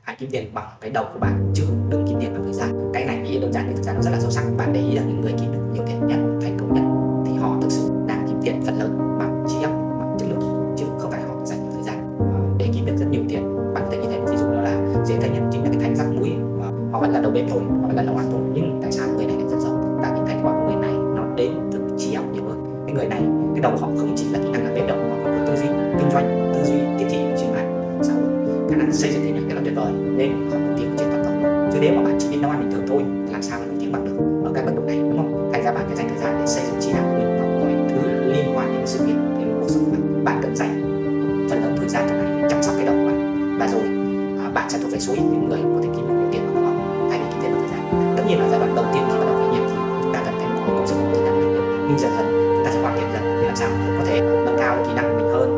hãy kiếm tiền bằng cái đầu của bạn chứ đừng kiếm tiền bằng thời gian. Cái này nghĩ đơn giản nhưng thực ra nó rất là sâu sắc. Bạn để ý là những người kiếm được nhiều tiền nhất, thành công nhất thì họ thực sự đang kiếm tiền phần lớn bằng trí óc, bằng chất lượng, chứ không phải họ dành nhiều thời gian để kiếm được rất nhiều tiền. Bạn có thể nhìn thấy một ví dụ đó là dễ thấy nhất chính là cái Thanh rắc muối. Họ vẫn là đầu bếp thôi, họ vẫn là nấu ăn thôi, nhưng tại sao người này lại rất giàu? Tại vì thành quả của người này nó đến từ trí óc nhiều hơn. Cái người này, cái đầu họ không chỉ là kỹ năng làm bếp đâu, họ còn có tư duy kinh doanh, tư duy tiếp thị trên mạng xã hội, khả năng xây dựng hình ảnh rất là tuyệt vời, nên họ nổi tiếng trên toàn cầu. Chứ nếu mà bạn chỉ biết nấu ăn bình thường thôi, làm sao mà nổi tiếng bằng được ở cái mức độ này, đúng không? Thành ra bạn phải dành thời gian để xây dựng trí não của mình và mọi thứ liên quan đến sự nghiệp, đến cuộc sống của bạn. Bạn cần dành phần lớn thời gian trong này để chăm sóc cái đầu của bạn, và rồi bạn sẽ thuộc về số ít những người có thể kiếm được nhiều tiền bằng đầu óc thay vì kiếm tiền bằng thời gian. Tất nhiên là giai đoạn đầu tiên khi bắt đầu khởi nghiệp thì chúng ta cần phải có công sức và thời gian nhiều, nhưng dần dần chúng ta sẽ hoàn thiện dần để làm sao có thể nâng cao kỹ năng của mình hơn,